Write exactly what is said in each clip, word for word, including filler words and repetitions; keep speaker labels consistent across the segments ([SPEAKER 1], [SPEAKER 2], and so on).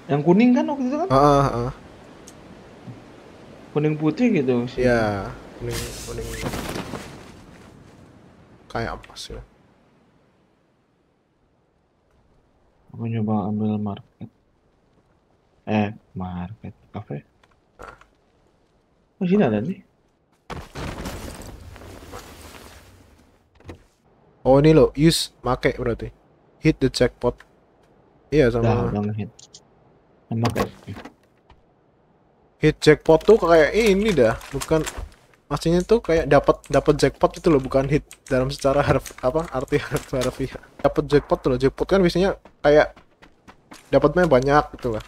[SPEAKER 1] Yang kuning kan waktu itu kan?
[SPEAKER 2] Ah, ah, ah.
[SPEAKER 1] Kuning putih gitu sih.
[SPEAKER 2] Ya, kuning kuning kayak apa sih?
[SPEAKER 1] Aku nyoba ambil market. Eh, market. Cafe. Oh, sini ada nih.
[SPEAKER 2] Oh ini loh, use make berarti. Hit the jackpot. Iya
[SPEAKER 1] Udah,
[SPEAKER 2] sama
[SPEAKER 1] udah ngehit. Sama kayak.
[SPEAKER 2] hit jackpot tuh kayak ini dah, bukan maksudnya tuh kayak dapat dapat jackpot itu loh, bukan hit dalam secara harf apa arti harf harfiah. Dapat jackpot tuh loh, jackpot kan biasanya kayak dapatnya banyak gitu lah.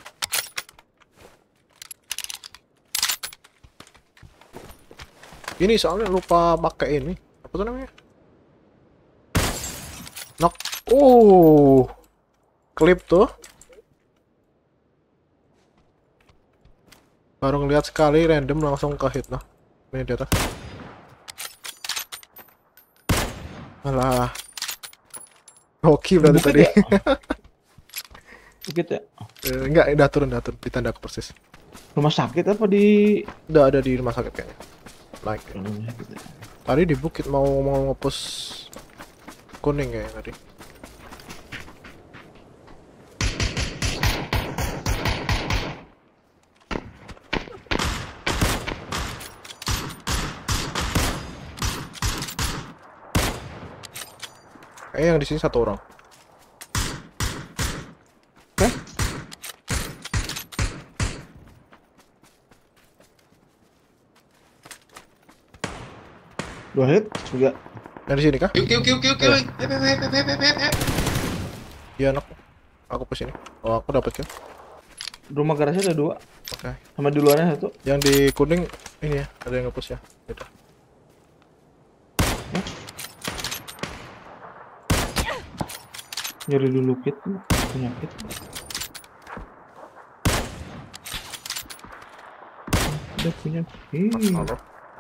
[SPEAKER 2] Ini soalnya lupa pakai ini. Apa tuh namanya? Knock. Oh, klip tuh. Baru ngeliat sekali random langsung ke hit nah. Ini di atas. Alah, hoki berarti
[SPEAKER 1] Bukit
[SPEAKER 2] tadi.
[SPEAKER 1] ya? Bukit ya?
[SPEAKER 2] Eh, enggak, udah turun, udah turun. Ditanda aku persis.
[SPEAKER 1] Rumah sakit apa di...
[SPEAKER 2] Udah ada di rumah sakit kayaknya. Like.
[SPEAKER 1] Rumah sakit ya?
[SPEAKER 2] Tadi di bukit mau mau ngepus kuning kayaknya tadi. Kayaknya yang di sini satu orang.
[SPEAKER 1] Eh, dua hit juga.
[SPEAKER 2] Dari sini kah?
[SPEAKER 3] Kêu kêu kêu kêu kêu
[SPEAKER 2] Iya,
[SPEAKER 3] lên. Hep hep hep hep hep hep hep.
[SPEAKER 2] iya anak. Aku ke sini. Oh, aku dapat kill.
[SPEAKER 1] Rumah garasi ada dua.
[SPEAKER 2] Oke.
[SPEAKER 1] Sama di luarnya satu.
[SPEAKER 2] Yang di kuning ini ya, ada yang ngepush ya. Beda.
[SPEAKER 1] Eh, nyari dulu kit. Punya kit. Udah punya kit.
[SPEAKER 2] Halo.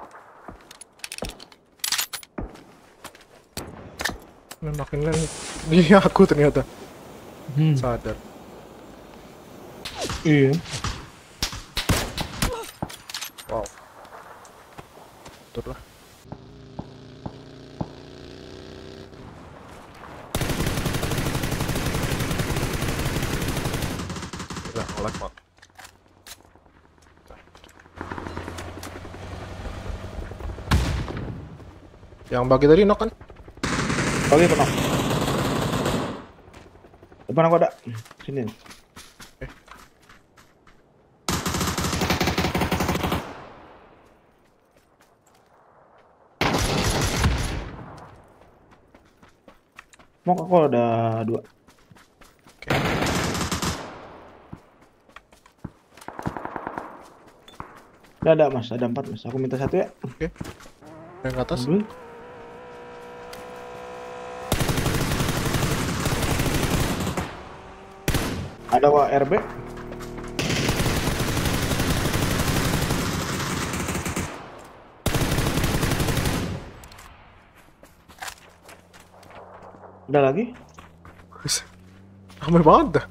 [SPEAKER 2] Nah, makin lain. Iya aku ternyata
[SPEAKER 1] Hmm,
[SPEAKER 2] sadar.
[SPEAKER 1] iya.
[SPEAKER 2] Wow. Betul lah. Gila, nge-lag banget. Yang bagi tadi knock kan?
[SPEAKER 1] Oke, pernah. Depan aku ada. Sini.
[SPEAKER 2] Eh,
[SPEAKER 1] Mau aku ada dua.
[SPEAKER 2] oke.
[SPEAKER 1] Udah ada mas, ada empat mas. Aku minta satu ya.
[SPEAKER 2] Oke. Yang ke atas.
[SPEAKER 1] Ambil. Ada wa R B. Ada lagi.
[SPEAKER 2] Ramai banget dah.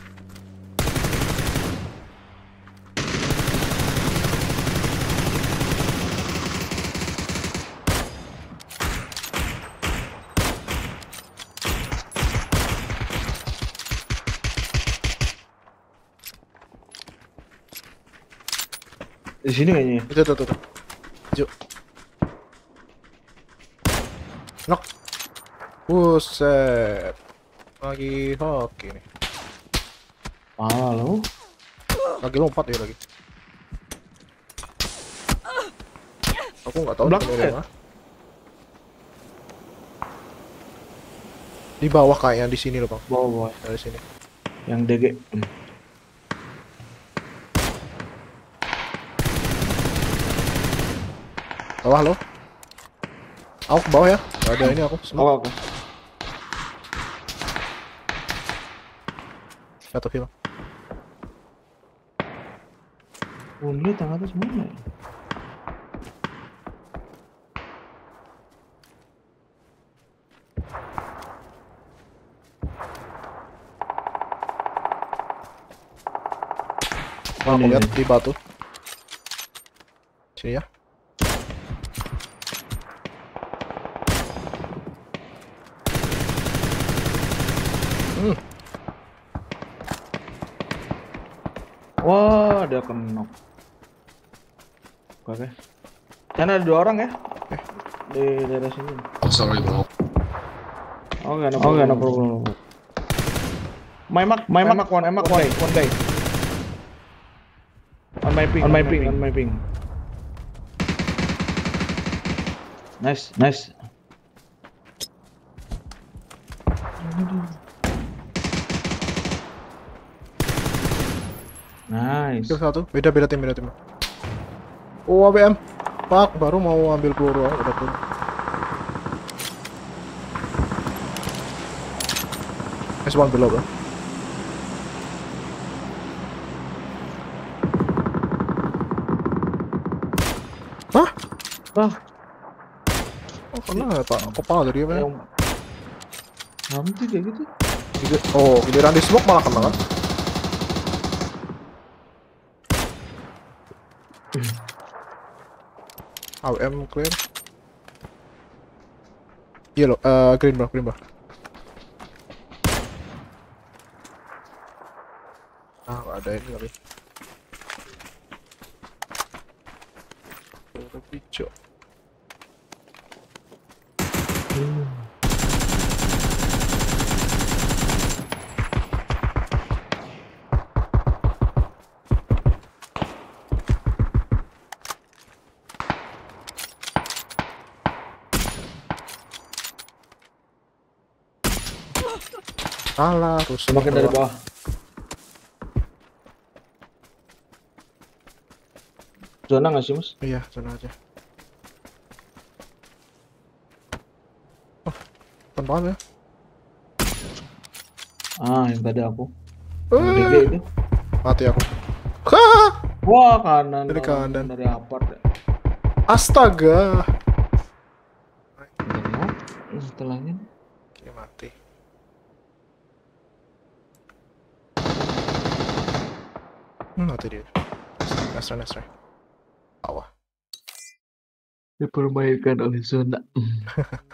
[SPEAKER 1] Di sini kayaknya.
[SPEAKER 2] Itu tuh tuh tuh. Yuk. Knock. Buset. Lagi hoki nih.
[SPEAKER 1] Ah, lo.
[SPEAKER 2] Lagi lompat ya lagi. Aku nggak tahu
[SPEAKER 1] Belakang
[SPEAKER 2] dari
[SPEAKER 1] ya?
[SPEAKER 2] mana. Di bawah kayaknya di sini loh bang.
[SPEAKER 1] Bawa bawa.
[SPEAKER 2] Dari sini.
[SPEAKER 1] Yang D G. Hmm.
[SPEAKER 2] Bawah lo. Aku ke bawah ya. Gak ada ini aku.
[SPEAKER 1] Oke
[SPEAKER 2] Smoke.
[SPEAKER 1] oke.
[SPEAKER 2] Satu heal.
[SPEAKER 1] Unli tengah atas mana ya?
[SPEAKER 2] Oh, aku
[SPEAKER 1] Ini,
[SPEAKER 2] lihat
[SPEAKER 1] ini.
[SPEAKER 2] di batu. Sini ya. Hmm.
[SPEAKER 1] Wah, dia kena. Oke. Sana ada dua orang ya?
[SPEAKER 2] Eh.
[SPEAKER 1] Di daerah sini.
[SPEAKER 3] Oh, sorry, bro.
[SPEAKER 1] Oh, enggak ada. Oh, enggak ada problem. My mark, my mark, one, my mark, one, one guy. On my ping, on my ping, on my ping. Nice, nice. Nice.
[SPEAKER 2] Kill satu. Beda beda tim, beda tim. Oh, A B M. Pak, baru mau ambil peluru, udah pun. There's one below, bro. Hah?
[SPEAKER 1] Ah,
[SPEAKER 2] Oh, kena pak kepala dari apa?
[SPEAKER 1] yang nanti kayak gitu.
[SPEAKER 2] Gila- Oh, giliran di smoke malah kena kan? A W M clear. Yellow, eh green bro, green bro. Ah, nggak ada ini lagi. Ada hijau. Salah, terus
[SPEAKER 1] Semakin dari bawah. Zona nggak sih, Mas?
[SPEAKER 2] Iya, sana aja. Oh, teman ya.
[SPEAKER 1] Ah, yang tadi aku.
[SPEAKER 2] Eh,
[SPEAKER 1] D G itu.
[SPEAKER 2] mati aku. Hah!
[SPEAKER 1] Wah, kanan.
[SPEAKER 2] Dari
[SPEAKER 1] langsung
[SPEAKER 2] kanan.
[SPEAKER 1] Dari apart. Ya.
[SPEAKER 2] Astaga.
[SPEAKER 1] Setelahnya.
[SPEAKER 2] Oke, mati. Hmm, mati dia. Nesra, Nesra. Bawah.
[SPEAKER 1] Dipermainkan oleh zona.